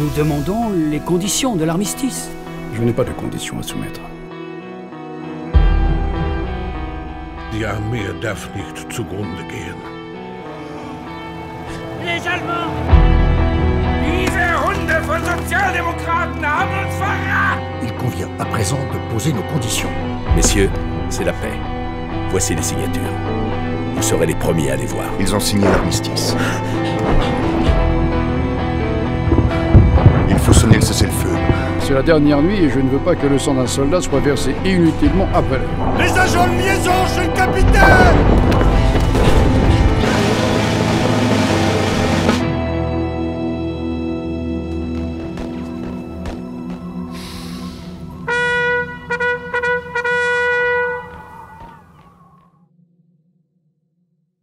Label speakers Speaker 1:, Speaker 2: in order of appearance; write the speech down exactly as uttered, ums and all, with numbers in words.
Speaker 1: Nous demandons les conditions de l'armistice.
Speaker 2: Je n'ai pas de conditions à soumettre.
Speaker 3: Die Armee darf nicht zugrunde gehen.
Speaker 4: Les Allemands! Diese Hunde von Sozialdemokraten haben uns verraten!
Speaker 5: Il convient à présent de poser nos conditions.
Speaker 6: Messieurs, c'est la paix. Voici les signatures. Vous serez les premiers à les voir.
Speaker 7: Ils ont signé l'armistice. Il faut sonner le cessez-le-feu.
Speaker 2: C'est la dernière nuit et je ne veux pas que le sang d'un soldat soit versé inutilement après l'heure.
Speaker 8: Les agents de liaison chez le capitaine!